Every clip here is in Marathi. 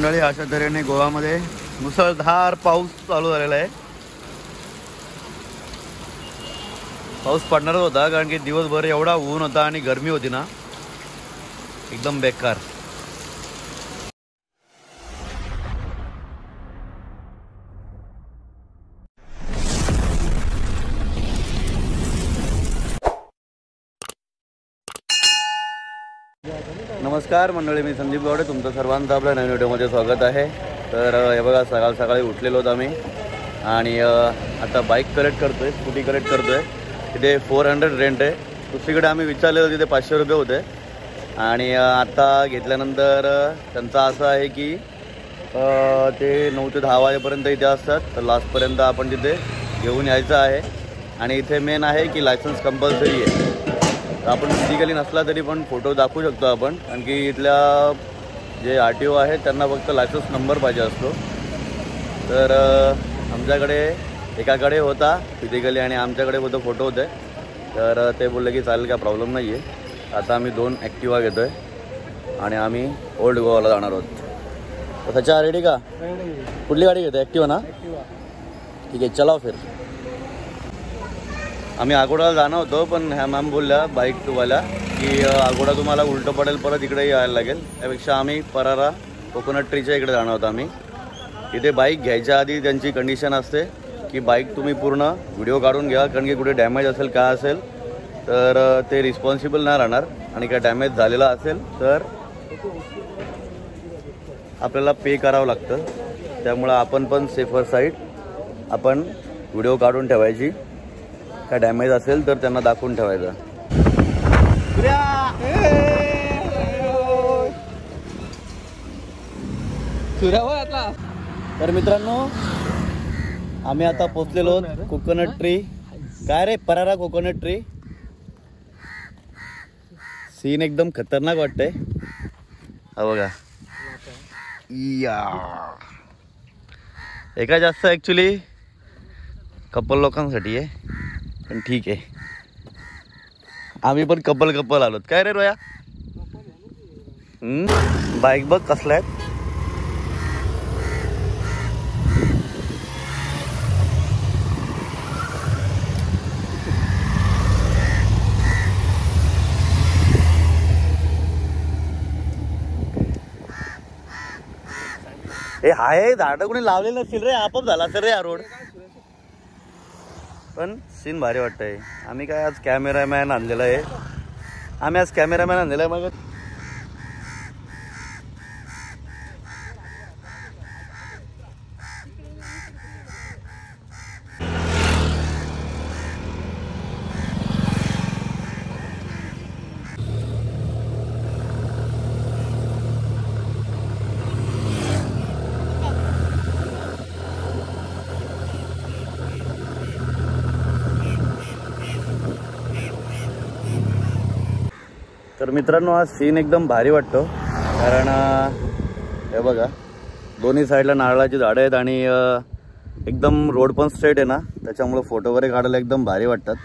मंडळी, अशा तऱ्हेने गोव्यामध्ये मुसळधार पाऊस चालू झालेला आहे. पाऊस पडणारच होता कारण की दिवसभर एवढा ऊन होता आणि गरमी होती ना, एकदम बेकार. नमस्कार मंडळी, मी संदीप गावडे, तुमचं सर्वांचं आपल्या नवीन व्हिडिओमध्ये स्वागत आहे. तर हे बघा, सकाळी उठलेलो होतो आम्ही आणि आता बाईक कलेक्ट करतोय, स्कूटी कलेक्ट करतोय. तिथे 400 रेंट आहे. दुसरीकडे आम्ही विचारलेलं तिथे 500 रुपये होते आणि आता घेतल्यानंतर त्यांचं असं आहे की ते 9 ते 10 वाजेपर्यंत इथे असतात. तर लास्टपर्यंत आपण तिथे घेऊन यायचं आहे. आणि इथे मेन आहे की लायसन्स कंपल्सरी आहे. तर आपण फिजिकली नसला तरी पण फोटो दाखवू शकतो आपण, कारण की इथल्या जे RTO आहेत त्यांना फक्त लायसन्स नंबर पाहिजे असतो. तर आमच्याकडे एकाकडे होता फिजिकली आणि आमच्याकडे होतं फोटो होते. तर ते बोलले की चालेल, काय प्रॉब्लेम नाही आहे. आता आम्ही 2 ॲक्टिवा घेतो आहे आणि आम्ही ओल्ड गोवाला जाणार आहोत. तर त्याच्या रेडी का? कुठली गाडी घेतो? ॲक्टिवा ना? ठीक आहे, चला फिर. आम्ही आगोडाला जाणार होतो, पण ह्या मॅम बोलल्या बाईकवाल्या की आगोडा तुम्हाला उलटं पडेल, परत इकडे यायला लागेल. त्यापेक्षा आम्ही परारा कोकोनट ट्रीच्या इकडे जाणार होतो. आम्ही इथे बाईक घ्यायच्या आधी त्यांची कंडिशन असते की बाईक तुम्ही पूर्ण व्हिडिओ काढून घ्या, कारण की कुठे डॅमेज असेल काय असेल तर ते रिस्पॉन्सिबल नाही राहणार. आणि काय डॅमेज झालेला असेल तर आपल्याला पे करावं लागतं. त्यामुळं आपण पण सेफर साईड आपण व्हिडिओ काढून ठेवायची. काय डॅमेज असेल तर त्यांना दाखवून ठेवायचं. तर मित्रांनो, आम्ही आता पोचलेलो कोकोनट ट्री. काय रे, परारा कोकोनट ट्री. सीन एकदम खतरनाक वाटतंय. हा बघा, या एका जास्त ॲक्च्युली कपल लोकांसाठी आहे, पण ठीक आहे. आम्ही पण कपल आलोत. काय रे रोया, बाईक बघ कसल्या आहेत. हे हाय, झाडं कोणी लावलेलं नसतील रे, आपोआप झाला असेल रे हा रोड. पण सीन भारी वाटतंय. आम्ही काय आज कॅमेरामॅन आणलेला आहे. मग तर मित्रांनो, हा सीन एकदम भारी वाटतो. कारण हे बघा, दोन्ही साईडला नारळाची झाडं आहेत आणि एकदम रोड पण स्ट्रेट आहे ना, त्याच्यामुळं फोटो वगैरे काढायला एकदम भारी वाटतात.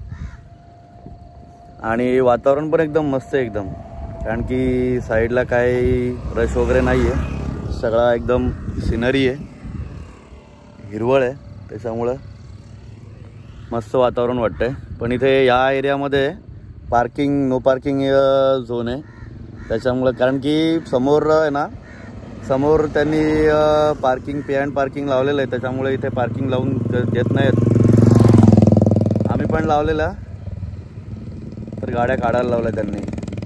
आणि वातावरण पण एकदम मस्त आहे एकदम, कारण की साईडला काही रश वगैरे नाही आहे. सगळा एकदम सिनरी आहे, हिरवळ आहे, त्याच्यामुळं मस्त वातावरण वाटतंय. पण इथे या एरियामध्ये नो पार्किंग झोन आहे. त्याच्यामुळं, कारण की समोर आहे ना, समोर त्यांनी पार्किंग पे अँड पार्किंग लावलेलं आहे. त्याच्यामुळे इथे पार्किंग लावून देत नाहीत. आम्ही पण लावलेला, तर गाड्या काढायला लावल्या त्यांनी.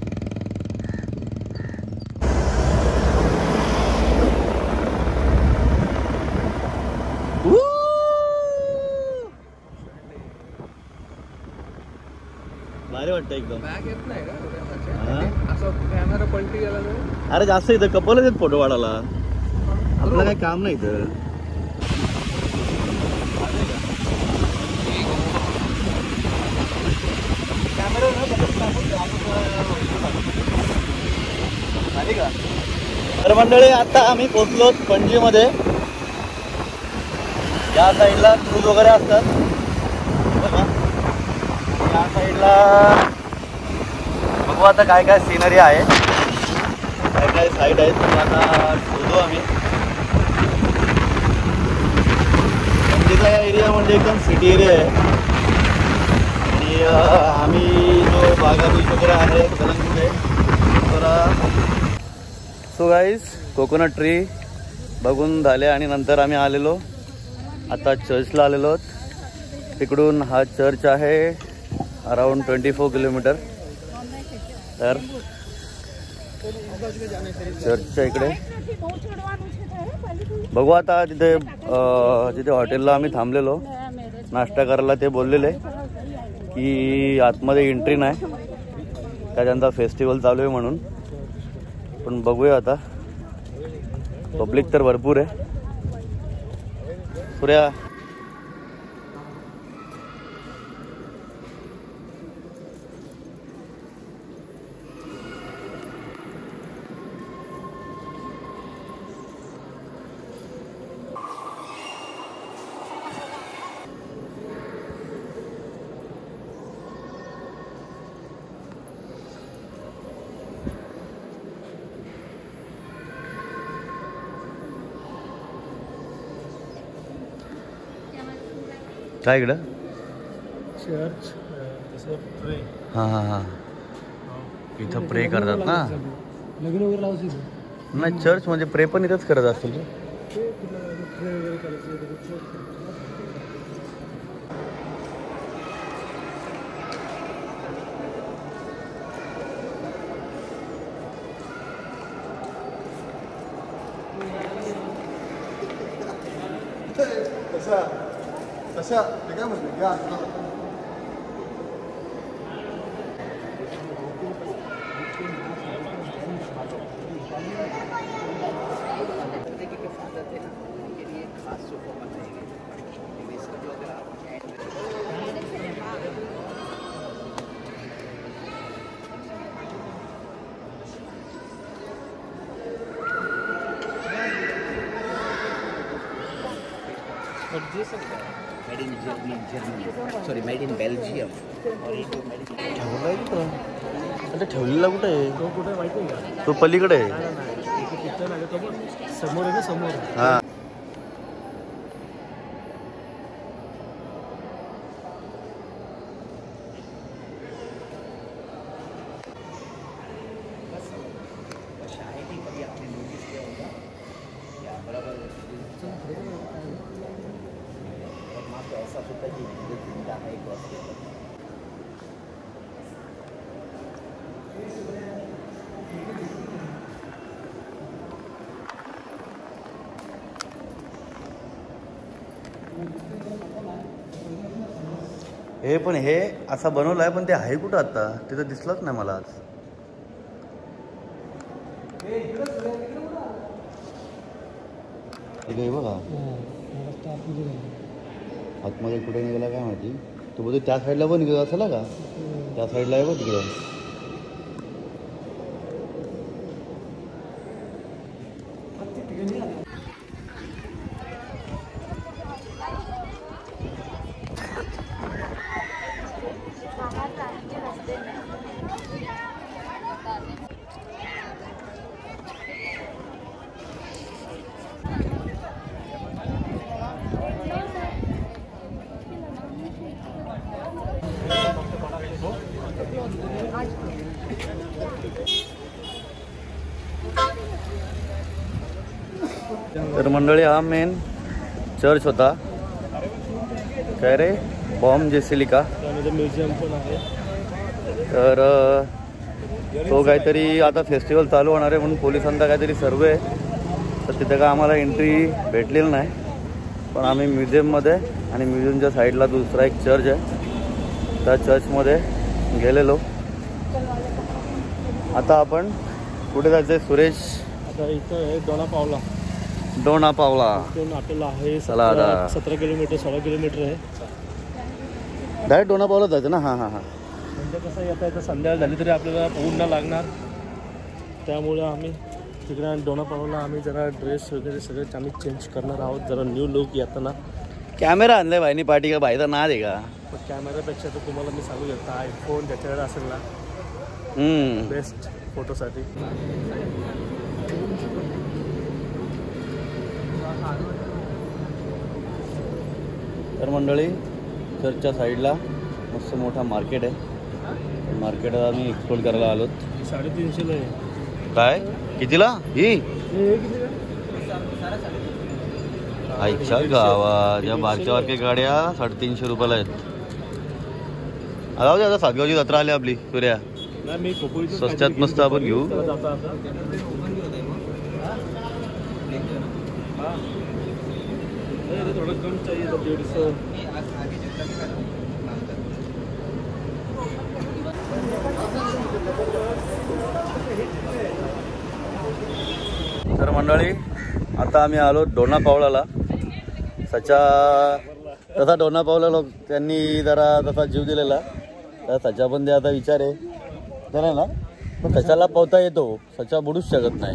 भारी वाटतं एकदम. अरे जास्त इथं कपलच आहेत फोटो काढायला, आपलं काही काम नाही इथं. तर मंडळी, आता आम्ही पोचलो पणजीमध्ये. या साईडला क्रूज वगैरे असतात. या साईडला बघू आता काय काय सिनरी आहे. काय साईड आहेत तर आता शोधू आम्ही. नंदीचा एरिया म्हणजे एकदम सिटी एरिया आहे आणि आम्ही जो बागा बीच वगैरे आहे कलंगूट तर सो गाईज कोकोनट ट्री बघून झाले आणि नंतर आम्ही आलेलो आता चर्चला आलेलो आहोत. तिकडून हा चर्च आहे अराउंड 24 किलोमीटर. तर चर्चच्या इकडे बघू आता. तिथे तिथे हॉटेलला आम्ही थांबलेलो नाश्ता करायला. ते बोललेले की आतमध्ये एंट्री नाही का त्यांचा फेस्टिवल चालू आहे म्हणून. पण बघूया आता. पब्लिक तर भरपूर आहे. सूर्या काय इकडं चर्च हां हां हां इथं प्रे करतात ना. लग्न वगैरे लावतो नाही चर्च म्हणजे प्रे पण इथंच करत असतील. प्रे वगैरे करायचं. तशा ते काय म्हणलं घ्या. Made in Germany. Sorry, made in Belgium. ठेवला कुठं आता ठेवलेला कुठं आहे. तो कुठे माहिती नाही का? तो पलीकडे आहे. तिथं नाही तो पण समोर आहे ना समोर. हां हे पण हे असा बनवला आहे पण ते आहे कुठं आता. तिथं दिसलंच नाही मला आज. ठीक आहे बघा आतमध्ये कुठे निघाला काय माहिती. तो बोलतो त्या साईडला पण निघाला असेल का. त्या साईडला आहे बघ तिकडे. तर मंडळी हा मेन चर्च होता. काय रे बॉम्ब जेसिलिका. त्यामध्ये म्युझियम पण आहे. तर तो काहीतरी आता फेस्टिवल चालू होणार आहे म्हणून पोलिसांचा काहीतरी सर्वे आहे. तर तिथे काय आम्हाला एंट्री भेटलेली नाही. पण आम्ही म्युझियममध्ये आणि म्युझियमच्या साईडला दुसरा एक चर्च आहे त्या चर्चमध्ये गेलेलो. आता आपण कुठे जायचं आहे सुरेश. आता इथं आहे डोनापावला. डोनापावला आपल्याला आहे चला आता 17 किलोमीटर 16 किलोमीटर आहे. डायरेक्ट डोनापावला जायचं ना. हां हां हां म्हणजे कसं येता येतं संध्याकाळ झाली तरी आपल्याला ऊन न लागणार. त्यामुळे आम्ही तिकडे डोनापावला आम्ही जरा ड्रेस वगैरे सगळं आम्ही चेंज करणार आहोत. जरा न्यू लुक येताना. कॅमेरा आणलाय भाईनी पाठी का भाईचा नाद आहे का. पण कॅमेरापेक्षा तर तुम्हाला मी सांगू शकता आयफोन त्याच्याकडे असेल ना बेस्ट फोटोसाठी. तर मंडळी चर्चच्या साईडला मस्त मोठा मार्केट आहे. मार्केटात आम्ही एक्सप्लोर करायला आलोत. 350ला आहे. काय कितीला ही आईच्या गावात या बारक्या बारक्या गाड्या 350 रुपयाला आहेत. आता सातगावची जत्रा आली आपली सूर्या. नाही मी खोपोलीतून स्वस्तात मस्त आपण घेऊ. थोड़ा कम चाहिए तो 150. तर मंडळी आता आम्ही आलो डोना पावलाला. तसा डोना पावला लोक त्यांनी जरा तसा जीव दिलेला तर सचा पण ते आता विचार आहे जरा ना. पण सचाला पावता येतो, सचा बुडूच शकत नाही.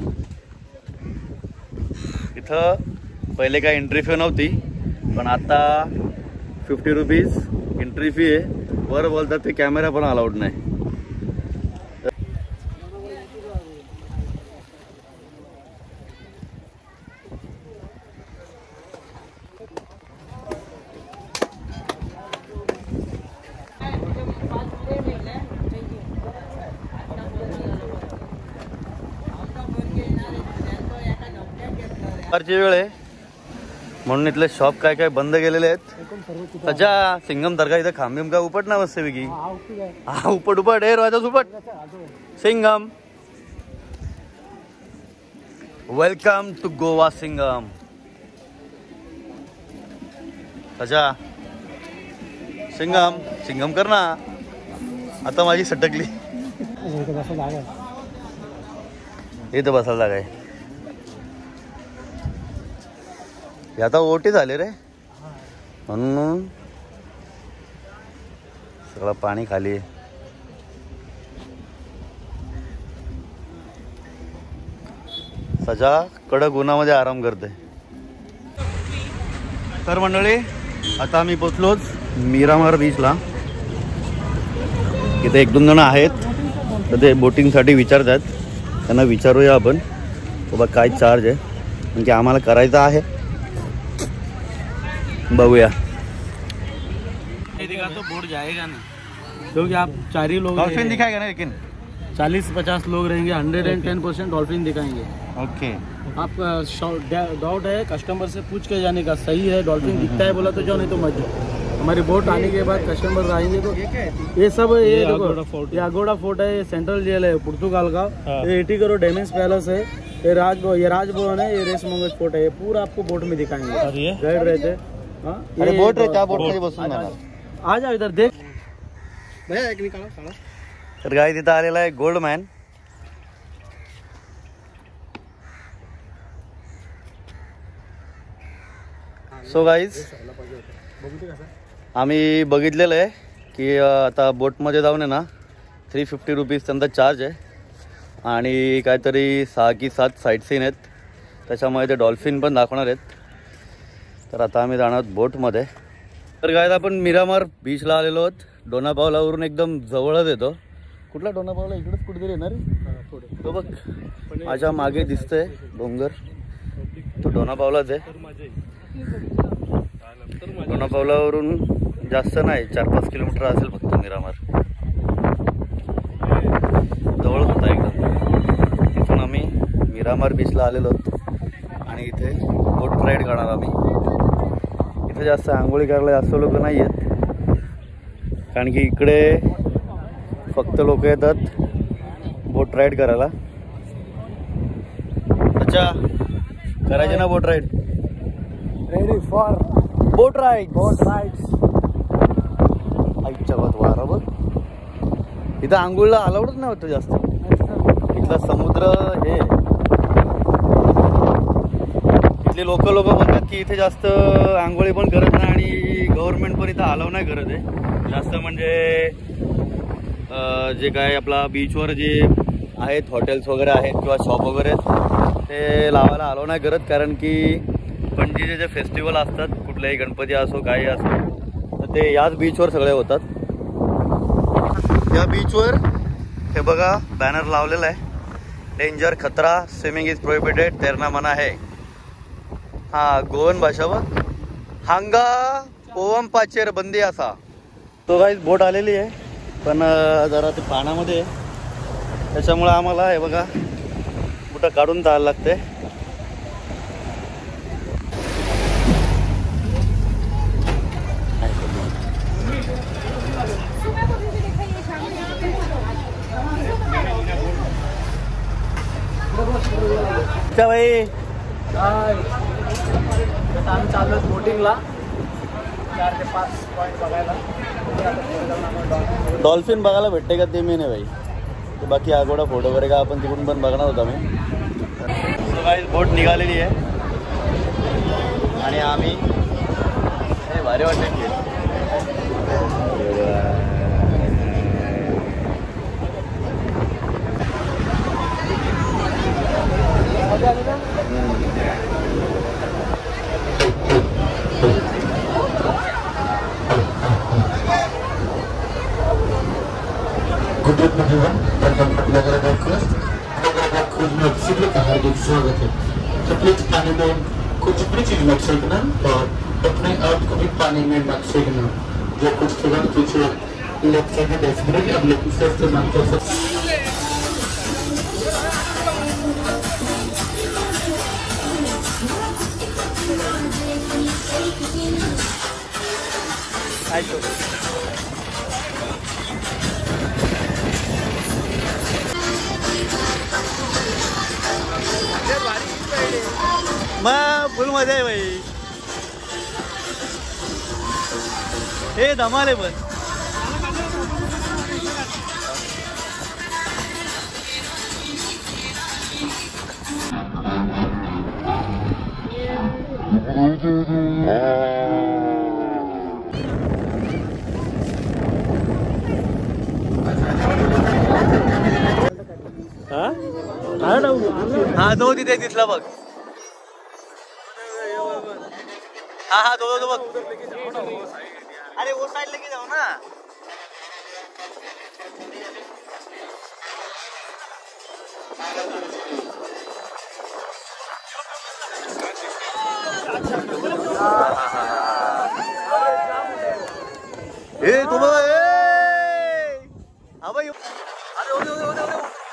इथं पहिले काय एंट्री फी नव्हती पण आता 50 रुपीज एंट्री फी आहे. वर बोलतात ते कॅमेरा पण अलाउड नाही. वेळ आहे म्हणून इथले शॉप काय काय बंद केलेले आहेत. सचा सिंगम दर्गा इथं खांबीम का उपट ना मस्त पैकी. हा उपट उपट हे रोजाच उपट. Singham welcome to Goa Singham. सचा सिंगम सिंगम कर ना. आता माझी सटकली. इथं बसायला जागा आहे. आता ओटी झाले रे म्हणून सगळं पाणी खाली. सजा कडक उन्हामध्ये आराम करते. तर मंडळी आता आम्ही पोचलोच मिरामार बीचला. इथे 1-2 जण आहेत तर ते बोटिंगसाठी विचारतात. त्यांना विचारूया आपण बाबा काय चार्ज आहे कारण की आम्हाला करायचं आहे. बघूया. तो बोट जाएगा ना क्योंकि आप 4 ही लोग डॉल्फिन दिखाएगा ना लेकिन 40-50 लोग रहेंगे. 110% डॉल्फिन दिखाएंगे. ओके. आप डाउट है कस्टमर से पूछ के जाने का. सही है डॉल्फिन दिखता है बोला तो जाओ, नहीं तो मत जाओ. हमारी बोट आने के बाद कस्टमर आएंगे तो ये सब ये देखो ये अगोड़ा फोर्ट है, ये सेंट्रल जेल है पुर्तगाल का. ये 80 करोड़ डैमेज पैलेस है. ये राजभवन है. ये रेस मंगज फोर्ट है. ये पूरा आपको बोट में दिखाएंगे. गाइड रहते. अरे बोट रे त्या बोट मध्ये बसून जाणार. आ जाओ इधर देख. भैया एक निकाला साला. तर गाय तिथं आलेला आहे गोल्डमॅन. सो गाईज आम्ही बघितलेलं आहे की आता बोटमध्ये जाऊन आहे ना 350 रुपीज त्यांचा चार्ज आहे. आणि काहीतरी 6 की 7 साईट सीन आहेत. त्याच्यामुळे ते डॉल्फिन पण दाखवणार आहेत. तर आता आम्ही जाणार आहोत बोटमध्ये. तर गायज आपण मिरामार बीचला आलेलो आहोत. डोना पावलावरून एकदम जवळच येतो. कुठला डोना पावला इकडेच कुठेतरी येणार आहे. तो बघ माझ्या मागे दिसतंय डोंगर, तो डोना पावलाच आहे. डोना पावलावरून जास्त नाही 4-5 किलोमीटर असेल फक्त मिरामार. जवळच होता एकदम. इथून आम्ही मिरामार बीचला आलेलो आहोत आणि इथे बोट राईड करणार आम्ही. इथे जास्त आंघोळी करायला जास्त लोक नाही आहेत कारण की इकडे फक्त लोक येतात बोट राईड करायला. अच्छा करायचे ना boat ride. Ready for boat ride. Boat rides. आईच्या बात वारा बघ. इथं आंघोळीला अलाउडच नाही होतं जास्त. इथला समुद्र हे इथले लोक म्हणतात की इथे जास्त आंघोळी पण करत नाही आणि गव्हर्नमेंट पण इथं अलाव नाही करत आहे जास्त. म्हणजे जे काय आपला बीचवर जे आहेत हॉटेल्स वगैरे आहेत किंवा शॉप वगैरे ते लावायला अलाव नाही करत कारण की पणजीचे जे फेस्टिवल असतात कुठल्याही गणपती असो काही असो तर ते याच बीचवर सगळे होतात. या बीचवर हे बघा बॅनर लावलेला आहे. डेंजर खतरा स्विमिंग इज प्रोहिबिटेड तैरना मना है. हा गोवन भाषा व हांगा पोवम पाचेर बंदी असा. तो काही बोट आलेली आहे पण जरा ते पाण्यामध्ये आहे त्याच्यामुळं आम्हाला हे बघा कुठं काढून जायला लागते. भाई आम्ही चाललो बोटिंगला 4 ते 5 पॉईंट बघायला. डॉल्फिन बघायला भेटते का ते मी नाही भाई. ते बाकी आगोडा फोटो वगैरे का आपण तिकडून पण बघणार होता मी. सो गाईस बोट निघालेली आहे आणि आम्ही हे भारी वाटते की Good evening everyone, welcome to Nagara Cruise. Nagara Cruise में आप सभी का हार्दिक स्वागत है. तो प्लीज पानी में कुछ भी चीज मत फेंकना और अपने आप को भी पानी में मत फेंकना. जो कुछ तुरंत पीछे लेफ्ट साइड में डेस्परेट अब लेफ्ट साइड से मत कर सकते. मग फुल मजा आहे भाई. हे धमाल आहे पण हा जो तिथे दिसला बघ. हा तो बघ. अरे वो साइड लेके जाओ ना. ए तो बघ हा भाई. अरे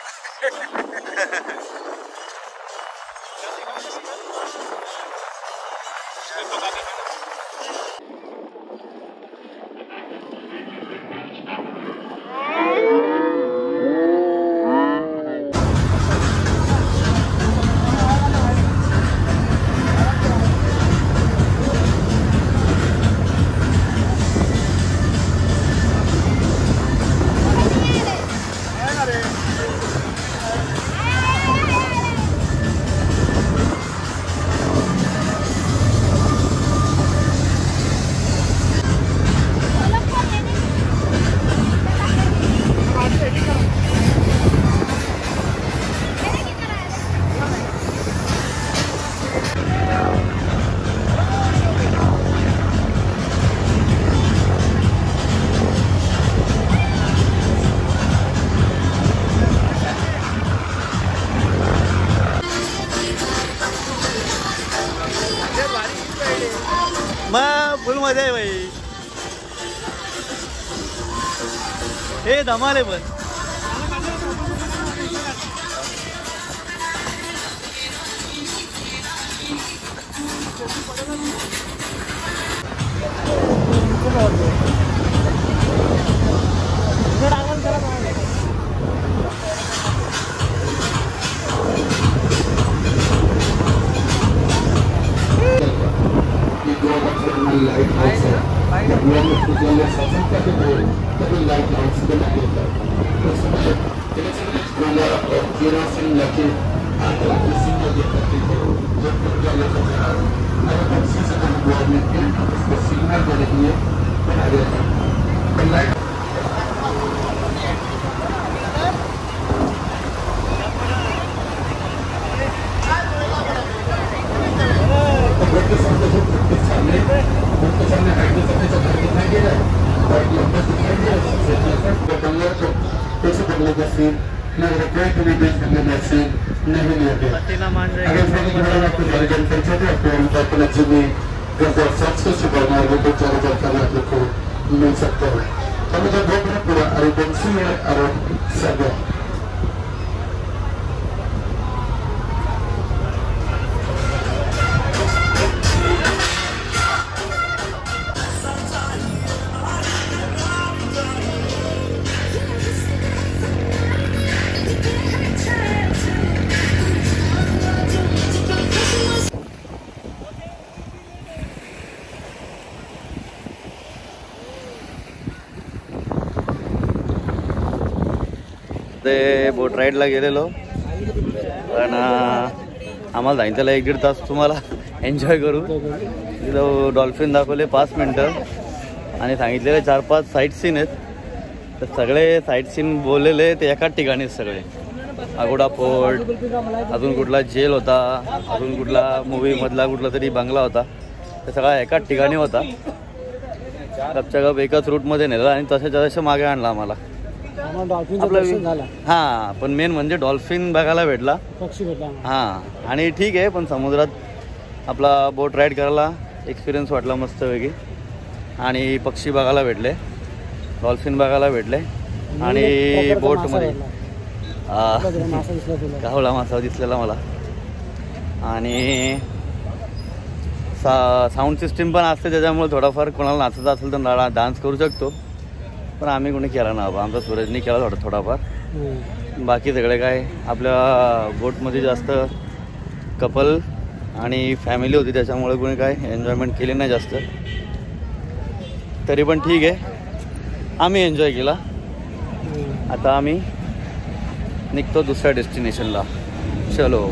मग फुल मजा आहे भाई. हे धमाल आहे पण फ्रेंड्स को सुबह को चारों जानकारी आप लोग को मिल सकते हैं। हमें जो बोट है पूरा अरेबेंसी है अरब सागर। ते बोट राईडला गेलेलो पण आम्हाला जायचं त्याला 1-1.5 तास तुम्हाला एन्जॉय करू। तिथं डॉल्फिन दाखवले 5 मिनटं आणि सांगितलेले 4-5 साईट सीन आहेत। तर सगळे साईट सीन बोललेले ते एकाच ठिकाणीच सगळे। अगोडा फोर्ट, अजून कुठला जेल होता, अजून कुठला मूवीमधला कुठला तरी बंगला होता, ते सगळा एकाच ठिकाणी होता। गपच्या गप एकाच रूटमध्ये नेला आणि तसे मागे आणला आम्हाला। हां, पण मेन म्हणजे डॉल्फिन बघायला भेटला, पक्षी भेटला। हां, आणि ठीक आहे, पण समुद्रात आपला बोट राईड करायला एक्सपिरियन्स वाटला मस्तपैकी आणि पक्षी बघायला भेटले, डॉल्फिन बघायला भेटले आणि बोटमध्ये गावला मासा दिसलेला मला। आणि साऊंड सिस्टीम पण असते त्याच्यामुळे थोडाफार कोणाला नाचायचं असेल तर डान्स करू शकतो, पण आम्ही कोणी केला ना, आमचा सूरजनी केला थोडाफार। बाकी सगळे काय आपल्या बोटमध्ये जास्त कपल आणि फॅमिली होती त्याच्यामुळे कोणी काय एन्जॉयमेंट केली नाही जास्त, तरी पण ठीक आहे, आम्ही एन्जॉय केला। आता आम्ही निघतो दुसऱ्या डेस्टिनेशनला। चलो।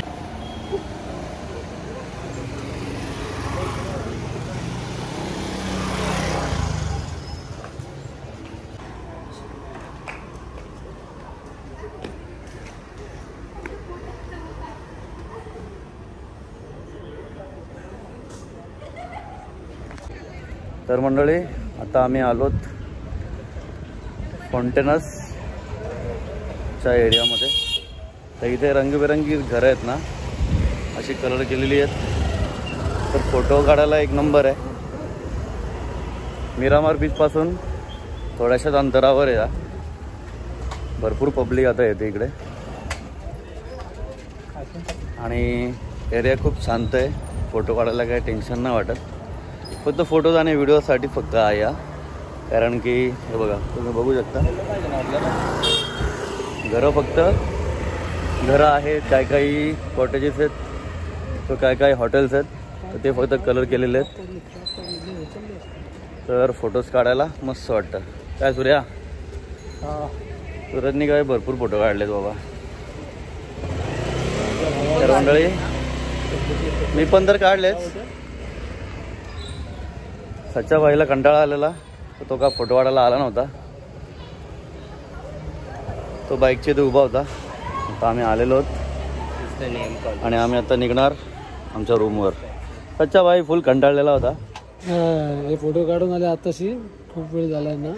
तर मंडळी, आता आम्ही आलोत फाउंटेनसच्या एरियामध्ये। तर इथे रंगबिरंगी घरं आहेत ना, अशी कलर केलेली आहेत, तर फोटो काढायला एक नंबर आहे। मिरामार बीचपासून थोड्याशाच अंतरावर आहे, भरपूर पब्लिक आता येते इकडे आणि एरिया खूप शांत आहे, फोटो काढायला काही टेन्शन नाही वाटत। फक्त फोटोज आणि व्हिडिओसाठी फक्त आहे या, कारण की हे बघा तुम्ही बघू शकता घरं, फक्त घरं आहेत, काय काही कॉटेजेस आहेत, तर काय काय हॉटेल्स आहेत, तर ते फक्त कलर केलेले आहेत, तर फोटोज काढायला मस्त वाटतं। काय सूर्या, सूरजनी काय भरपूर फोटो काढलेत बाबा। तर मंडळी, मी पण तर काढलेच, सच्चा भाईला कंटाळा आलेला, तो का फोटो काढायला आला नव्हता, तो बाईकच्या इथे उभा होता। आता आम्ही आलेलो आहोत आणि आम्ही आता निघणार आमच्या रूमवर। सच्चा भाई फुल कंटाळलेला होता। हे फोटो काढून आले आताशी, खूप वेळ झालाय ना।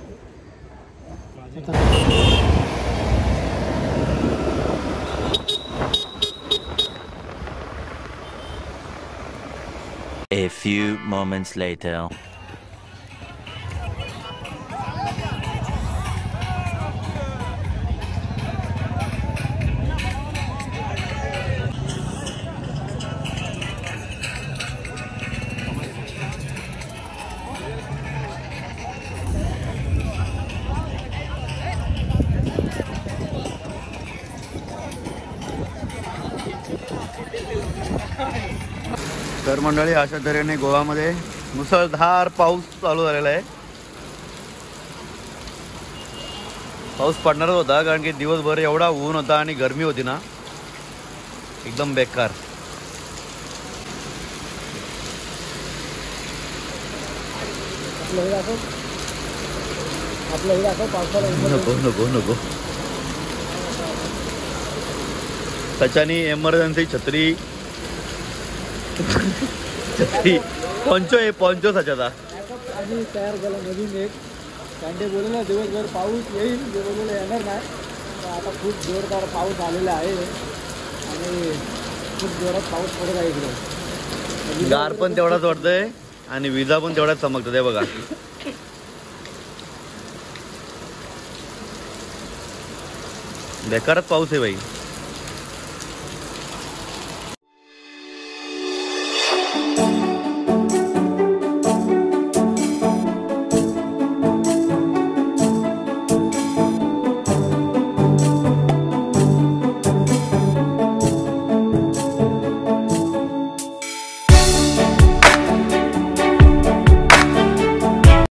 A few moments later. तर मंडळी, अशा तऱ्हेने गोव्यामध्ये मुसळधार पाऊस चालू झालेला आहे। पाऊस पडणारच होता, कारण की दिवसभर एवढा ऊन होता आणि गरमी होती ना, एकदम बेकार। नको नको, त्याच्यानी एमर्जन्सी छत्री पंचो आहे, पंचो सच्याचा आम्ही तयार केला नवीन एक। कांडे बोलले ना दिवसभर पाऊस येईल, जे बोललेलं येणार नाही, तर आता खूप जोरदार पाऊस आलेला आहे आणि खूप जोरात पाऊस पडत आहे इकडे। गार पण तेवढाच वाटतंय आणि विजा पण तेवढाच चमकतो ते बघा. बेकारच पाऊस आहे बाई.